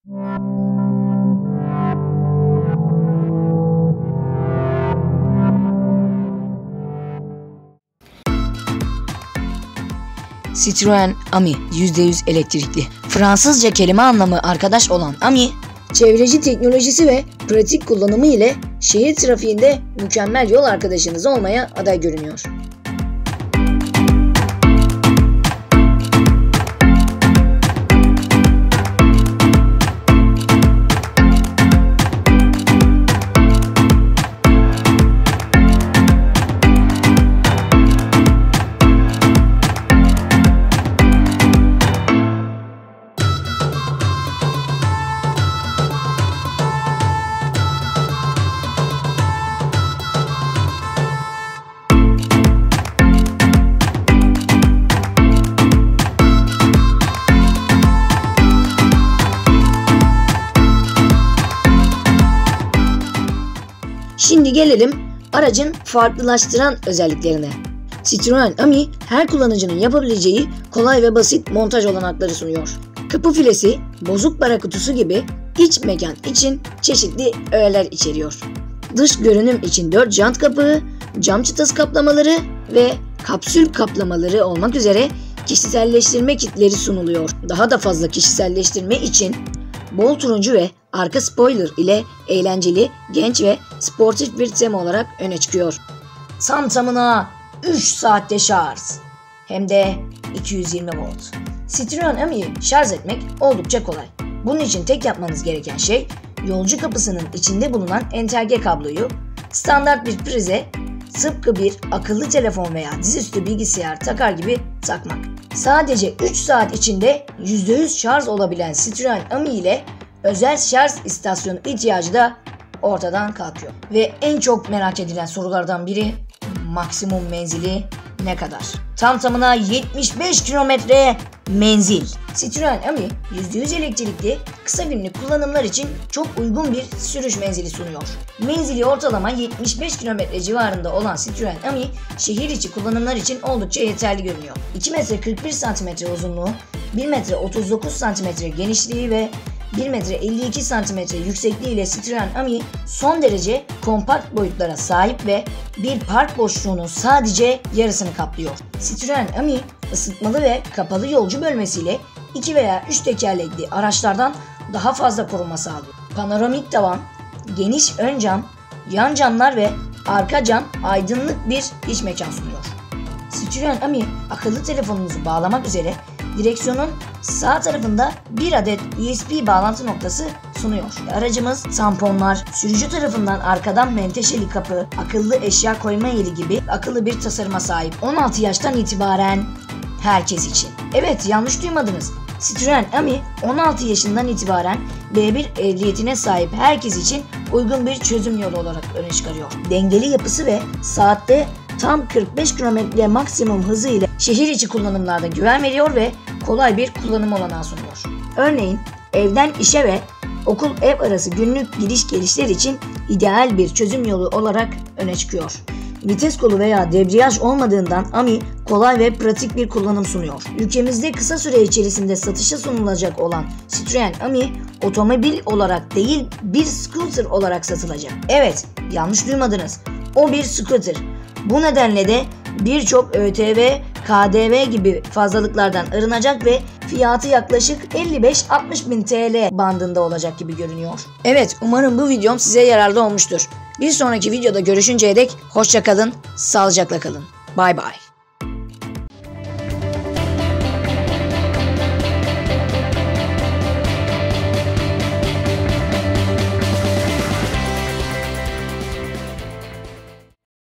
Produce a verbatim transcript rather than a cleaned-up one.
Citroen Ami yüzde yüz elektrikli. Fransızca kelime anlamı arkadaş olan Ami, çevreci teknolojisi ve pratik kullanımı ile şehir trafiğinde mükemmel yol arkadaşınız olmaya aday görünüyor. Şimdi gelelim aracın farklılaştıran özelliklerine. Citroen Ami her kullanıcının yapabileceği kolay ve basit montaj olanakları sunuyor. Kapı filesi, bozuk para kutusu gibi iç mekan için çeşitli öğeler içeriyor. Dış görünüm için dört jant kapağı, cam çıtası kaplamaları ve kapsül kaplamaları olmak üzere kişiselleştirme kitleri sunuluyor. Daha da fazla kişiselleştirme için bol turuncu ve arka spoiler ile eğlenceli, genç ve sportif bir tema olarak öne çıkıyor. Tam tamına üç saatte şarj. Hem de iki yüz yirmi volt. Citroen Ami'yi şarj etmek oldukça kolay. Bunun için tek yapmanız gereken şey yolcu kapısının içinde bulunan entegre kabloyu standart bir prize, tıpkı bir akıllı telefon veya dizüstü bilgisayar takar gibi takmak. Sadece üç saat içinde yüzde yüz şarj olabilen Citroen Ami ile özel şarj istasyonu ihtiyacı da ortadan kalkıyor. Ve en çok merak edilen sorulardan biri, maksimum menzili ne kadar? Tam tamına yetmiş beş kilometre menzil. Citroen Ami yüzde yüz elektrikli, kısa günlük kullanımlar için çok uygun bir sürüş menzili sunuyor. Menzili ortalama yetmiş beş kilometre civarında olan Citroen Ami, şehir içi kullanımlar için oldukça yeterli görünüyor. iki metre kırk bir santimetre uzunluğu, bir metre otuz dokuz santimetre genişliği ve bir metre elli iki santimetre yüksekliği ile Citroen Ami son derece kompakt boyutlara sahip ve bir park boşluğunun sadece yarısını kaplıyor. Citroen Ami ısıtmalı ve kapalı yolcu bölmesiyle iki veya üç tekerlekli araçlardan daha fazla korunma sağlıyor. Panoramik tavan, geniş ön cam, yan camlar ve arka cam aydınlık bir iç mekan sunuyor. Citroen Ami akıllı telefonunuzu bağlamak üzere direksiyonun sağ tarafında bir adet U S B bağlantı noktası sunuyor. Aracımız tamponlar, sürücü tarafından arkadan menteşeli kapı, akıllı eşya koyma yeri gibi akıllı bir tasarıma sahip. on altı yaştan itibaren herkes için. Evet, yanlış duymadınız. Citroen Ami on altı yaşından itibaren B bir ehliyetine sahip herkes için uygun bir çözüm yolu olarak öne çıkarıyor. Dengeli yapısı ve saatte tam kırk beş kilometre maksimum hızı ile şehir içi kullanımlarda güven veriyor ve kolay bir kullanım olanağı sunuyor. Örneğin evden işe ve okul ev arası günlük gidiş gelişler için ideal bir çözüm yolu olarak öne çıkıyor. Vites kolu veya debriyaj olmadığından Ami kolay ve pratik bir kullanım sunuyor. Ülkemizde kısa süre içerisinde satışa sunulacak olan Citroen Ami otomobil olarak değil bir scooter olarak satılacak. Evet, yanlış duymadınız. O bir scooter. Bu nedenle de birçok ÖTV, K D V gibi fazlalıklardan arınacak ve fiyatı yaklaşık elli beş altmış bin T L bandında olacak gibi görünüyor. Evet, umarım bu videom size yararlı olmuştur. Bir sonraki videoda görüşünceye dek hoşça kalın, sağlıcakla kalın. Bay bay.